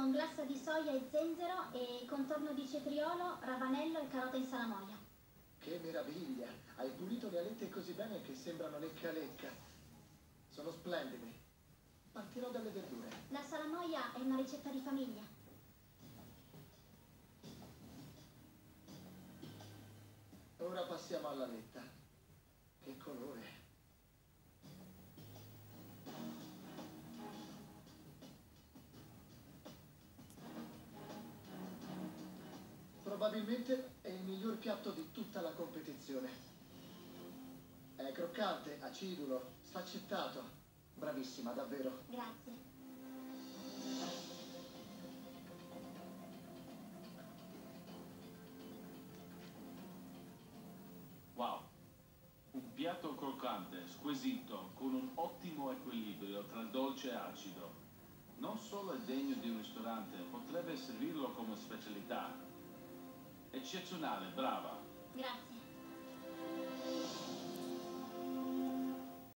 con glassa di soia e zenzero e contorno di cetriolo, ravanello e carota in salamoia. Che meraviglia! Hai pulito le alette così bene che sembrano lecca lecca. Sono splendidi. Partirò dalle verdure. La salamoia è una ricetta di famiglia. Ora passiamo alla letta. Che colore! Probabilmente è il miglior piatto di tutta la competizione. È croccante, acidulo, sfaccettato. Bravissima, davvero. Grazie. Wow! Un piatto croccante, squisito, con un ottimo equilibrio tra dolce e acido. Non solo è degno di un ristorante, potrebbe servirlo come specialità. Eccezionale, brava! Grazie.